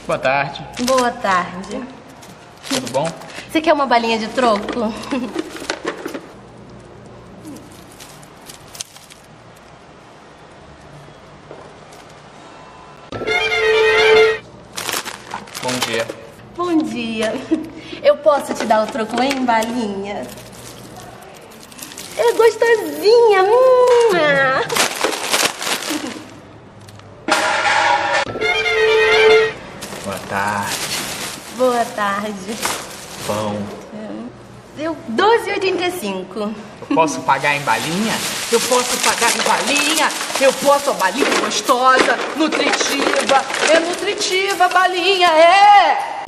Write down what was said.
Boa tarde. Boa tarde. Tudo bom? Você quer uma balinha de troco? Bom dia. Bom dia. Eu posso te dar o troco em balinha? É gostosinha. Boa tarde. Boa tarde. Pão. Deu 12,85. Eu posso pagar em balinha? Eu posso pagar em balinha, eu posso, a balinha gostosa, nutritiva, é nutritiva a balinha, é!